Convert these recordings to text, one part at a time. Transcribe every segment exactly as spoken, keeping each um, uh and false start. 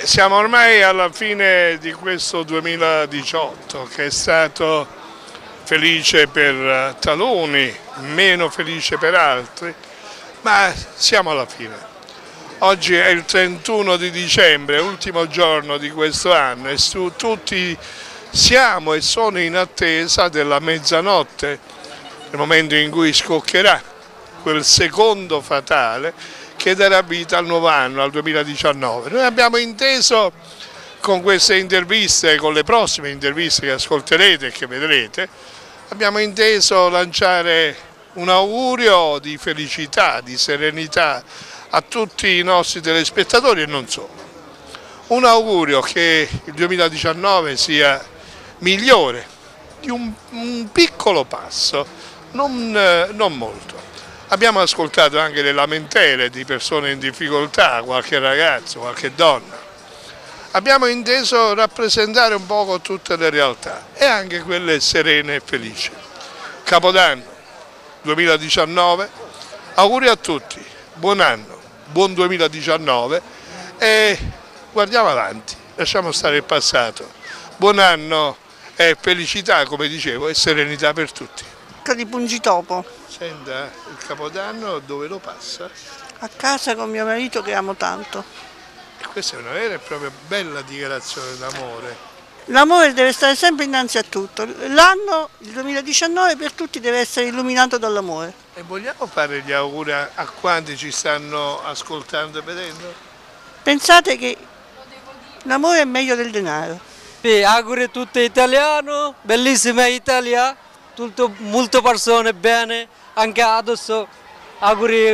Beh, siamo ormai alla fine di questo duemiladiciotto che è stato felice per taluni, meno felice per altri, ma siamo alla fine. Oggi è il trentuno di dicembre, ultimo giorno di questo anno e su, tutti siamo e sono in attesa della mezzanotte, nel momento in cui scoccherà quel secondo fatale che darà vita al nuovo anno, al duemiladiciannove. Noi abbiamo inteso con queste interviste, con le prossime interviste che ascolterete e che vedrete, abbiamo inteso lanciare un augurio di felicità, di serenità a tutti i nostri telespettatori e non solo. Un augurio che il duemiladiciannove sia migliore di un, un piccolo passo, non, non molto. Abbiamo ascoltato anche le lamentele di persone in difficoltà, qualche ragazzo, qualche donna. Abbiamo inteso rappresentare un poco tutte le realtà e anche quelle serene e felici. Capodanno duemiladiciannove, auguri a tutti, buon anno, buon duemiladiciannove e guardiamo avanti, lasciamo stare il passato. Buon anno e felicità, come dicevo, e serenità per tutti. Di Pungitopo. Senta, il Capodanno dove lo passa? A casa con mio marito che amo tanto. E questa è una vera e propria bella dichiarazione d'amore. L'amore deve stare sempre innanzi a tutto. L'anno, il duemiladiciannove, per tutti deve essere illuminato dall'amore. E vogliamo fare gli auguri a, a quanti ci stanno ascoltando e vedendo? Pensate che l'amore è meglio del denaro. Sì, auguri a tutti italiano, bellissima Italia. Tutto, molte persone bene, anche adesso auguri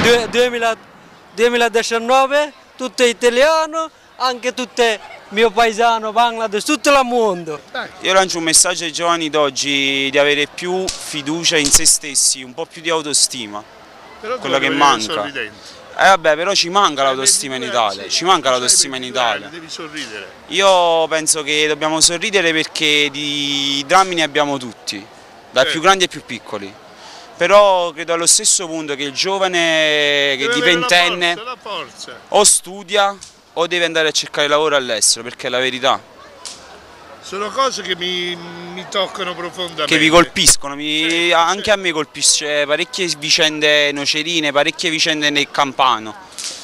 duemiladiciannove, tutto italiano, anche tutte mio paesano, Bangladesh, tutto il mondo. Io lancio un messaggio ai giovani d'oggi di avere più fiducia in se stessi, un po' più di autostima, però quello che manca. Eh vabbè, però ci manca l'autostima in Italia, ci manca l'autostima in Italia. Devi sorridere. Io penso che dobbiamo sorridere perché di drammi ne abbiamo tutti. Dai più grandi ai più piccoli, però credo allo stesso punto che il giovane che di ventenne o studia o deve andare a cercare lavoro all'estero, perché è la verità. Sono cose che mi, mi toccano profondamente. Che vi colpiscono, mi, sì, anche sì. A me colpisce parecchie vicende nocerine, parecchie vicende nel campano,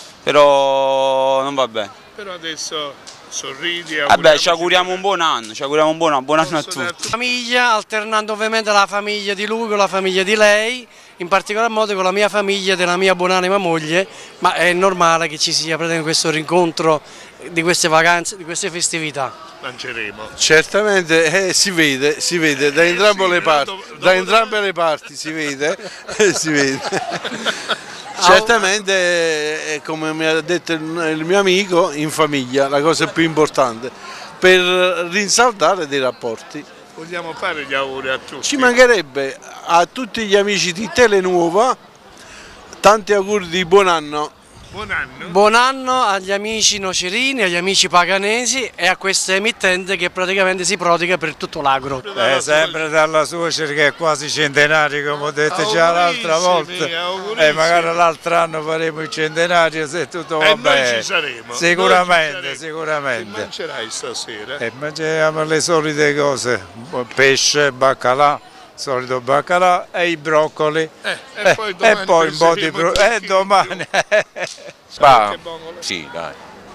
però non va bene. Però adesso sorridi. Vabbè, ci auguriamo un buon anno, ci auguriamo un buon, buon anno a tutti. Famiglia, alternando ovviamente la famiglia di lui con la famiglia di lei, in particolar modo con la mia famiglia della mia buonanima moglie, ma è normale che ci sia questo rincontro di queste vacanze, di queste festività. Mangeremo. Certamente eh, si vede, si vede da entrambe le parti, da entrambe le parti si vede, si vede. Certamente, come mi ha detto il mio amico, in famiglia, la cosa più importante, per rinsaldare dei rapporti. Vogliamo fare gli auguri a tutti? Ci mancherebbe, a tutti gli amici di Telenuova, tanti auguri di buon anno. Buon anno. Buon anno agli amici nocerini, agli amici paganesi e a questa emittente che praticamente si prodiga per tutto l'agro. Eh, sempre dalla suocera che è quasi centenario, come ho detto già l'altra volta. E magari l'altro anno faremo il centenario se tutto va e bene. Noi ci saremo. Sicuramente, noi ci saremo. sicuramente. Che mangerai stasera? E mangiamo le solite cose, pesce, baccalà. Solito baccalà e i broccoli eh, e, poi eh, e poi un po' di broccoli e eh, domani bah, sì, dai.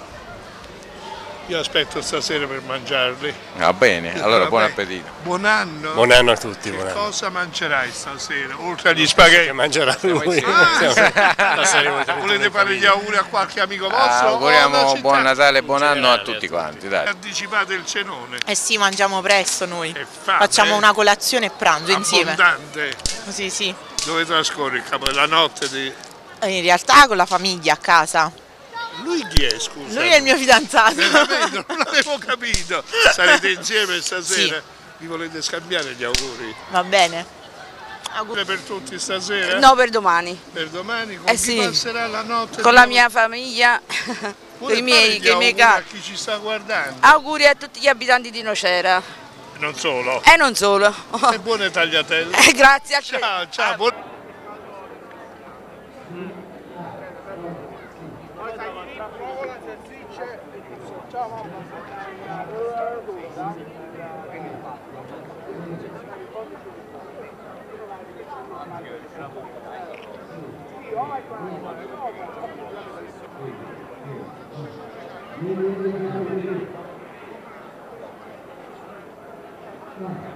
Io aspetto stasera per mangiarli. Va bene, allora Vabbè. Buon appetito. Buon anno. Buon anno a tutti. Che buon anno. Cosa mangerai stasera? Oltre agli spaghetti. Che mangerà lui. Ah, volete fare gli auguri a qualche amico vostro? Ah, auguriamo buon Natale e buon anno a tutti quanti. Dai. Anticipate il cenone. Eh sì, mangiamo presto noi. Fame, Facciamo una colazione e pranzo insieme. Abbondante. Sì, sì. Dove trascorre il capo della notte? Di... In realtà con la famiglia a casa. Lui chi è, scusa? Lui è il mio fidanzato. Non l'avevo capito. Sarete insieme stasera? Sì. Vi volete scambiare gli auguri? Va bene. Auguri per tutti stasera? No, per domani. Per domani? Con eh chi sì. passerà la notte? Con la mia famiglia, con i miei, che miei a chi ci sta guardando? Auguri a tutti gli abitanti di Nocera. Non solo? E non solo. E buone tagliatelle. Eh, grazie a te. Ciao, ciao. Ciao.